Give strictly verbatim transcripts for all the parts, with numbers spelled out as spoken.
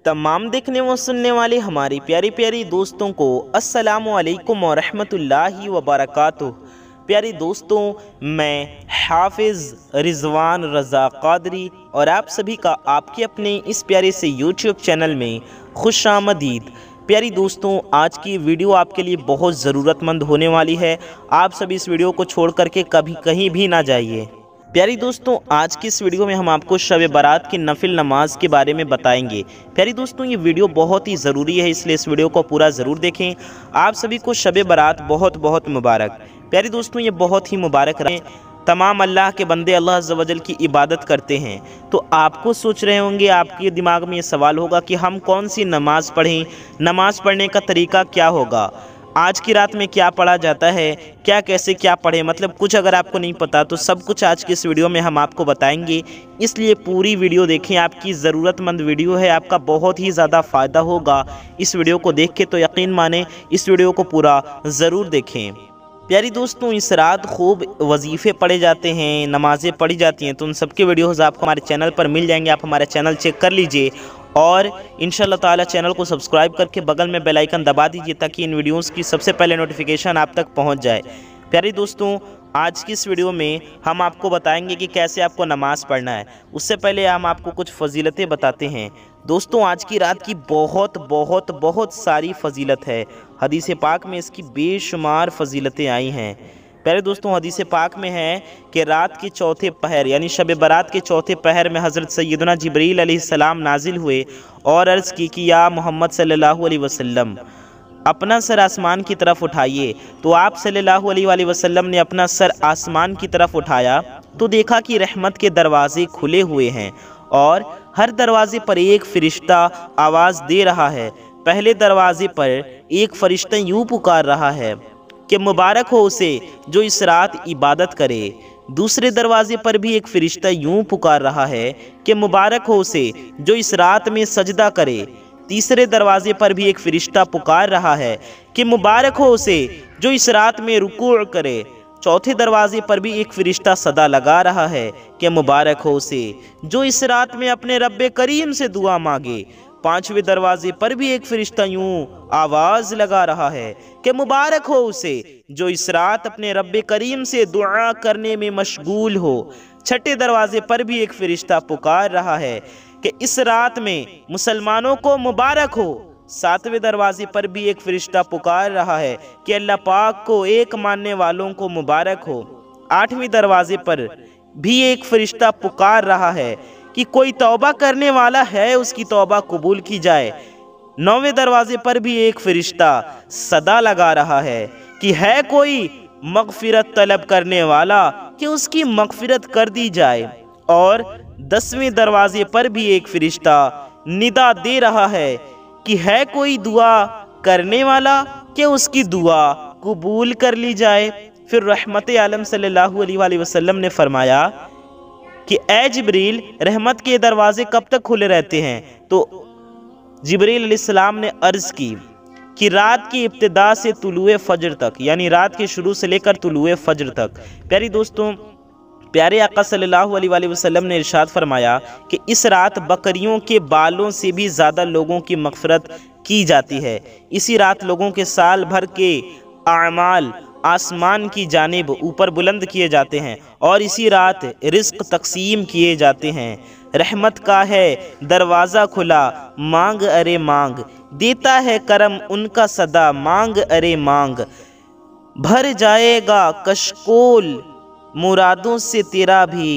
तमाम देखने व सुनने वाले हमारे प्यारे प्यारे दोस्तों को अस्सलामु अलैकुम व रहमतुल्लाहि व बरकातुहू। प्यारे दोस्तों, मैं हाफिज़ रिज़वान रज़ा क़ादरी और आप सभी का आपके अपने इस प्यारे से यूट्यूब चैनल में खुशामदीद। प्यारी दोस्तों, आज की वीडियो आपके लिए बहुत ज़रूरतमंद होने वाली है। आप सभी इस वीडियो को छोड़ करके कभी कहीं भी ना जाइए। प्यारी दोस्तों, आज की इस वीडियो में हम आपको शब बारात की नफिल नमाज के बारे में बताएंगे। प्यारी दोस्तों, ये वीडियो बहुत ही ज़रूरी है, इसलिए इस वीडियो को पूरा ज़रूर देखें। आप सभी को शब बारात बहुत बहुत मुबारक। प्यारी दोस्तों, ये बहुत ही मुबारक रहे। तमाम अल्लाह के बंदे अल्लाह अज़्ज़ वजल की इबादत करते हैं, तो आपको सोच रहे होंगे, आपके दिमाग में ये सवाल होगा कि हम कौन सी नमाज़ पढ़ें, नमाज़ पढ़ने का तरीका क्या होगा, आज की रात में क्या पढ़ा जाता है, क्या कैसे क्या पढ़े। मतलब कुछ अगर आपको नहीं पता तो सब कुछ आज की इस वीडियो में हम आपको बताएंगे, इसलिए पूरी वीडियो देखें। आपकी ज़रूरतमंद वीडियो है, आपका बहुत ही ज़्यादा फ़ायदा होगा इस वीडियो को देख के, तो यकीन माने इस वीडियो को पूरा ज़रूर देखें। प्यारी दोस्तों, इस रात खूब वजीफ़े पढ़े जाते हैं, नमाज़ें पढ़ी जाती हैं, तो उन सब के वीडियोज़ आपको हमारे चैनल पर मिल जाएंगे। आप हमारे चैनल चेक कर लीजिए और इंशाल्लाह ताला चैनल को सब्सक्राइब करके बगल में बेल आइकन दबा दीजिए, ताकि इन वीडियोस की सबसे पहले नोटिफिकेशन आप तक पहुंच जाए। प्यारे दोस्तों, आज की इस वीडियो में हम आपको बताएंगे कि कैसे आपको नमाज़ पढ़ना है। उससे पहले हम आपको कुछ फजीलतें बताते हैं। दोस्तों, आज की रात की बहुत बहुत बहुत सारी फजीलत है। हदीस पाक में इसकी बेशुमार फजीलतें आई हैं। प्यारे दोस्तों, हदीस पाक में है कि रात के चौथे पहर यानी शब बारात के चौथे पहर में हज़रत सैयदना जिब्रील अलैहिस्सलाम नाजिल हुए और अर्ज़ की कि या मोहम्मद सल्लल्लाहु अलैहि वसल्लम, अपना सर आसमान की तरफ उठाइए। तो आप सल्लल्लाहु अलैहि वसल्लम ने अपना सर आसमान की तरफ उठाया तो देखा कि रहमत के दरवाज़े खुले हुए हैं और हर दरवाज़े पर एक फ़रिश्ता आवाज़ दे रहा है। पहले दरवाज़े पर एक फ़रिश्ता यूँ पुकार रहा है कि मुबारक हो उसे जो इस रात इबादत करे। दूसरे दरवाज़े पर भी एक फ़रिश्ता यूँ पुकार रहा है कि मुबारक हो उसे जो इस रात में सजदा करे। तीसरे दरवाज़े पर भी एक फ़रिश्ता पुकार रहा है कि मुबारक हो उसे जो इस रात में रुकूअ करे। चौथे दरवाज़े पर भी एक फ़रिश्ता सदा लगा रहा है कि मुबारक हो उसे जो इस रात में अपने रब्बे करीम से दुआ मांगे। पांचवें दरवाजे पर भी एक फ़रिश्ता यूं आवाज़ लगा रहा है कि मुबारक हो उसे जो इस रात अपने रब्बे करीम से दुआ करने में मशगूल हो। छठे दरवाजे पर भी एक फ़रिश्ता पुकार रहा है कि इस रात में मुसलमानों को मुबारक हो। सातवें दरवाजे पर भी एक फ़रिश्ता पुकार रहा है कि अल्लाह पाक को एक मानने वालों को मुबारक हो। आठवीं दरवाजे पर भी एक फ़रिश्ता पुकार रहा है कि कोई तौबा करने वाला है, उसकी तौबा कबूल की जाए। नौवें दरवाजे पर भी एक फ़रिश्ता सदा लगा रहा है कि है कोई मग़फ़िरत तलब करने वाला कि उसकी मग़फ़िरत कर दी जाए। और दसवें दरवाजे पर भी एक फ़रिश्ता निदा दे रहा है कि है कोई दुआ करने वाला कि उसकी दुआ कबूल कर ली जाए। फिर रहमत आलम सल्लल्लाहु अलैहि वसल्लम ने फरमाया कि ए जिब्रील, रहमत के दरवाजे कब तक खुले रहते हैं? तो जिब्रील अलैहिस्सलाम ने अर्ज़ की कि रात की इब्तिदा से तुलुए फजर तक, यानी रात के शुरू से लेकर तुलुए फजर तक। प्यारी दोस्तों, प्यारे आका सल्लल्लाहु अलैहि वसल्लम ने इरशाद फरमाया कि इस रात बकरियों के बालों से भी ज़्यादा लोगों की मग़फ़िरत की जाती है। इसी रात लोगों के साल भर के आमाल आसमान की जानिब ऊपर बुलंद किए जाते हैं और इसी रात रिज़्क़ तक़सीम किए जाते हैं। रहमत का है दरवाज़ा खुला, मांग अरे मांग, देता है करम उनका सदा, मांग अरे मांग। भर जाएगा कशकोल मुरादों से तेरा भी,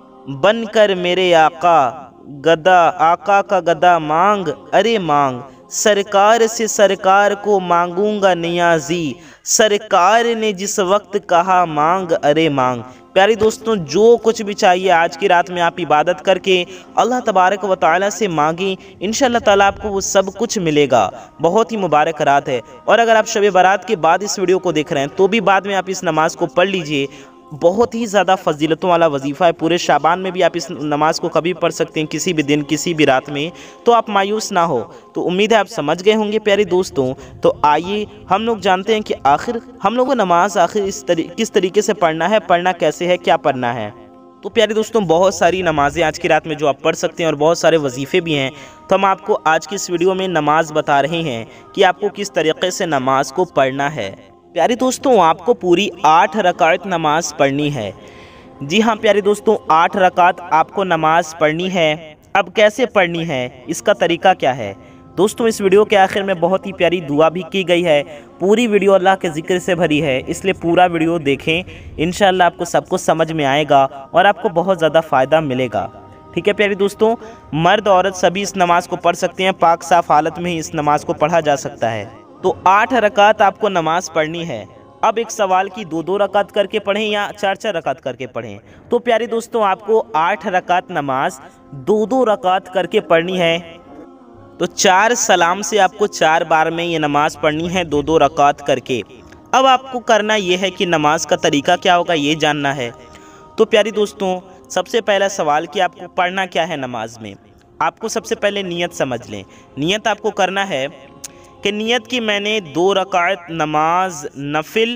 बनकर मेरे आका गदा, आका का गदा मांग अरे मांग। सरकार से सरकार को मांगूंगा नियाजी, सरकार ने जिस वक्त कहा मांग अरे मांग। प्यारे दोस्तों, जो कुछ भी चाहिए आज की रात में आप इबादत करके अल्लाह तबारक व तआला से मांगें, इंशाअल्लाह ताला आपको वो सब कुछ मिलेगा। बहुत ही मुबारक रात है। और अगर आप शब बारात के बाद इस वीडियो को देख रहे हैं तो भी बाद में आप इस नमाज को पढ़ लीजिए। बहुत ही ज़्यादा फजीलतों वाला वजीफ़ा है। पूरे शाबान में भी आप इस नमाज को कभी पढ़ सकते हैं, किसी भी दिन, किसी भी रात में, तो आप मायूस ना हो। तो उम्मीद है आप समझ गए होंगे प्यारे दोस्तों। तो आइए हम लोग जानते हैं कि आखिर हम लोगों को नमाज आखिर इस तरी किस तरीके से पढ़ना है, पढ़ना कैसे है, क्या पढ़ना है। تو پیارے دوستوں بہت ساری نمازیں آج کی رات میں جو آپ پڑھ سکتے ہیں اور بہت سارے وظیفے بھی ہیں، تو ہم آپ کو آج کی اس ویڈیو میں نماز بتا رہے ہیں کہ آپ کو کس طریقے سے نماز کو پڑھنا ہے۔ پیارے دوستوں آپ کو پوری آٹھ رکعت نماز پڑھنی ہے۔ جی ہاں پیارے دوستوں، آٹھ رکعت آپ کو نماز پڑھنی ہے۔ اب کیسے پڑھنی ہے، اس کا طریقہ کیا ہے؟ دوستوں اس ویڈیو کے آخر میں بہت ہی پیاری دعا بھی کی گئی ہے۔ پوری ویڈیو اللہ کے ذکر سے بھری ہے، اس لیے پورا ویڈیو دیکھیں، انشاءاللہ آپ کو سب کچھ سمجھ میں آئے گا اور آپ کو بہت زیادہ فائدہ ملے گا۔ ٹھیک ہے پیارے دوستوں، مرد عورت سبھی اس نماز کو پڑھ سکتے ہیں، پاک صاف حالت میں ہی اس نماز کو پڑھا جا سکتا ہے۔ تو آٹھ رکعت آپ کو نماز پڑھنی ہے۔ اب ایک سوال کی دو دو رکعت کر کے پڑھیں یا چار چار رکعت کر کے پڑھیں؟ تو پیارے دوستوں آپ کو آٹھ رکعت نماز دو دو رکعت کر کے پڑھنی ہے۔ تو چار سلام سے آپ کو چار بار میں یہ نماز پڑھنی ہے، دو دو رکعت کر کے۔ اب آپ کو کرنا یہ ہے کہ نماز کا طریقہ کیا ہوگا یہ جاننا ہے۔ تو پیاری دوستوں سب سے پہلا سوال کہ آپ کو پڑھنا کیا ہے نماز میں۔ آپ کو سب سے پہلے نیت سمجھ لیں۔ نیت آپ کو کرنا ہے کہ نیت کی میں نے دو رکعت نماز نفل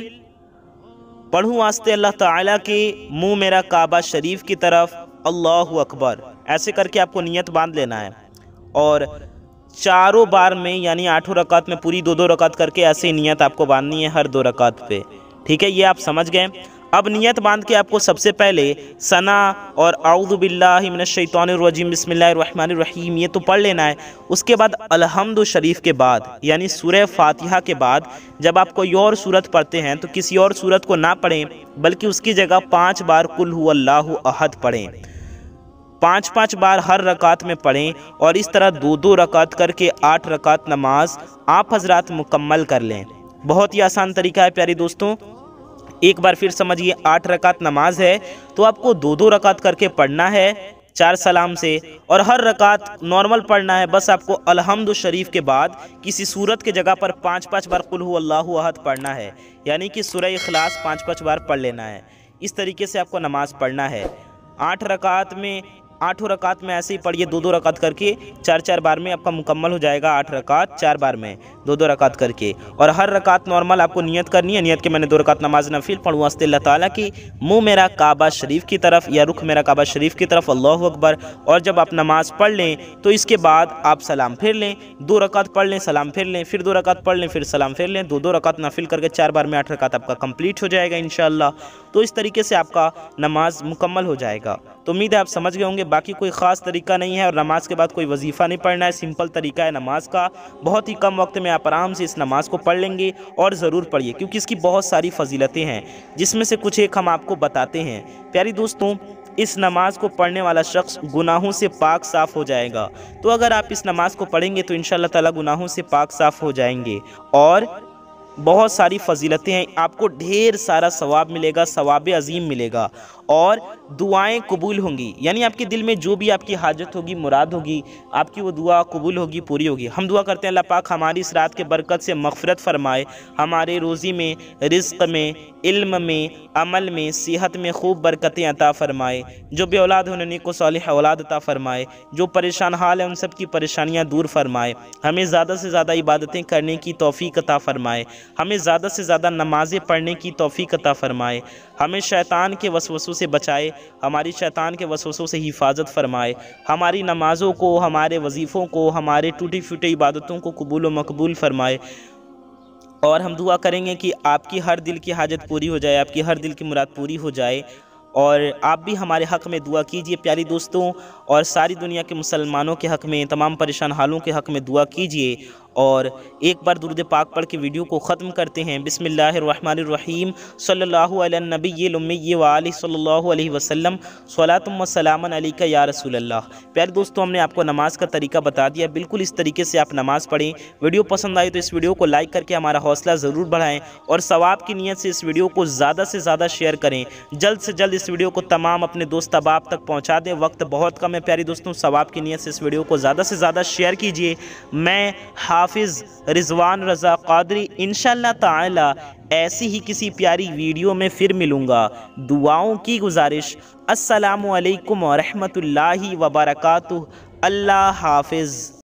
پڑھوں واسطے اللہ تعالیٰ کے منہ میرا کعبہ شریف کی طرف، اللہ اکبر، ایسے کر کے آپ کو نیت باندھ لینا ہے۔ اور چاروں بار میں یعنی آٹھوں رکعت میں پوری دو دو رکعت کر کے ایسے نیت آپ کو باندھنی ہے ہر دو رکعت پہ۔ ٹھیک ہے، یہ آپ سمجھ گئے۔ اب نیت باندھ کے آپ کو سب سے پہلے ثنا اور اعوذ باللہ من الشیطان الرجیم بسم اللہ الرحمن الرحیم یہ تو پڑھ لینا ہے۔ اس کے بعد الحمد شریف کے بعد یعنی سورہ فاتحہ کے بعد جب آپ کوئی اور سورت پڑھتے ہیں تو کسی اور سورت کو نہ پڑھیں، بلکہ اس کی جگہ پانچ بار قل هو اللہ احد پڑھیں۔ پانچ پانچ بار ہر رکعت میں پڑھیں اور اس طرح دو دو رکعت کر کے آٹھ رکعت نماز آپ حضرات مکمل کر لیں۔ بہت ہی آسان طریقہ ہے پیارے دوستوں، ایک بار پھر سمجھیے۔ آٹھ رکعت نماز ہے تو آپ کو دو دو رکعت کر کے پڑھنا ہے چار سلام سے، اور ہر رکعت نارمل پڑھنا ہے۔ بس آپ کو الحمد شریف کے بعد کسی سورت کے جگہ پر پانچ پانچ بار قل هو اللہ احد پڑھنا ہے، یعنی کہ سورہ اخلاص پانچ پانچ بار پڑھ لینا ہے۔ اس طریقے سے آپ کو نماز پڑھنا ہے۔ آٹھ رکعت میں آٹھوں رکعت میں ایسے ہی پڑھیے، دو دو رکعت کر کے چار چار بار میں آپ کا مکمل ہو جائے گا آٹھ رکعت چار بار میں دو دو رکعت کر کے۔ اور ہر رکعت نارمل آپ کو نیت کرنی ہے، نیت کہ میں نے دو رکعت نماز نفل پڑھوں واسطے اللہ تعالیٰ کی منہ میرا کعبہ شریف کی طرف یا رخ میرا کعبہ شریف کی طرف، اللہ اکبر۔ اور جب آپ نماز پڑھ لیں تو اس کے بعد آپ سلام پھر لیں، دو رکعت پڑھ لیں سلام پھر لیں، پھر دو رکعت پڑھ لیں پھر سلام پھر لیں، دو دو رکعت نفل کر کے چار بار میں آٹھ رکعت آپ کا کمپلیٹ ہو جائے گا انشاءاللہ۔ تو اس طریقے سے آپ کا نماز مکمل ہو جائے گا۔ تو امید ہے آپ سمجھ گئے ہوں گے۔ باقی کوئی خاص طریقہ نہیں ہے اور نماز کے بعد کوئی وظیفہ نہیں پڑھنا ہے، سمپل طریقہ ہے نماز کا۔ بہت ہی کم وقت میں آپ آرام سے اس نماز کو پڑھ لیں گے، اور ضرور پڑھیے کیونکہ اس کی بہت ساری فضیلتیں ہیں جس میں سے کچھ ایک ہم آپ کو بتاتے ہیں۔ پیاری دوستوں اس نماز کو پڑھنے والا شخص گناہوں سے پاک صاف ہو جائے گا۔ تو اگر آپ اس نماز کو پڑھیں گے تو انشاءاللہ تعالیٰ گناہوں سے پاک صاف ہو جائیں گے، اور بہت ساری فضیلتیں ہیں، آپ کو ڈھیر سارا ثواب ملے گا، ثواب عظیم ملے گا، اور دعائیں قبول ہوں گی۔ یعنی آپ کے دل میں جو بھی آپ کی حاجت ہوگی، مراد ہوگی، آپ کی وہ دعا قبول ہوگی، پوری ہوگی۔ ہم دعا کرتے ہیں اللہ پاک ہماری اس رات کے برکت سے مغفرت فرمائے، ہمارے روزی میں، رزق میں، علم میں، عمل میں، صحت میں خوب برکتیں عطا فرمائے، جو بے اولاد ہونے کو صالح اولاد عطا فرمائے، جو پریشان حال ہیں ان سب کی پریشانیاں دور فرمائے، ہمیں زیادہ سے زیادہ عبادتیں کرنے کی توفیق عطا فرمائے، ہمیں زیادہ سے زیادہ نمازیں پڑھنے کی توفیق عطا فرمائے، ہمیں شیطان کے وسوسوں سے بچائے، ہماری شیطان کے وسوسوں سے حفاظت فرمائے، ہماری نمازوں کو، ہمارے وظیفوں کو، ہمارے ٹوٹی پھوٹی عبادتوں کو قبول و مقبول فرمائے۔ اور ہم دعا کریں گے کہ آپ کی ہر دل کی حاجت پوری ہو جائے، آپ کی ہر دل کی مراد پوری ہو جائے، اور آپ بھی ہمارے حق میں دعا کیجئے پیاری دوستوں، اور ساری دنیا کے مسلمانوں کے حق میں، تمام پریشان حالوں کے حق میں دعا کیجئے۔ اور ایک بار درود پاک پڑھ کے ویڈیو کو ختم کرتے ہیں۔ بسم اللہ الرحمن الرحیم، صلی اللہ علی النبی الامی وآلہ صلی اللہ علیہ وسلم، صلاۃ و سلام علیک یا رسول اللہ۔ پیارے دوستوں ہم نے آپ کو نماز کا طریقہ بتا دیا، بالکل اس طریقے سے آپ نماز پڑھیں۔ ویڈیو پسند آئی تو اس ویڈیو کو لائک کر کے ہمارا حوصلہ ضرور بڑھائیں، اور ثواب کی نیت سے اس ویڈیو کو زیادہ سے زیادہ شیئر کریں۔ جلد سے جلد اس ویڈیو کو تمام اپنے دوست احباب تک پہنچا دیں، وقت بہت کم ہے پیاری دوستوں، ثواب کی نیت سے اس ویڈیو کو زیادہ سے زیادہ شیئر کیجئے۔ میں حافظ رضوان رضا قادری انشاءاللہ تعالی ایسی ہی کسی پیاری ویڈیو میں پھر ملوں گا۔ دعاؤں کی گزارش، السلام علیکم ورحمۃ اللہ وبرکاتہ۔ اللہ حافظ۔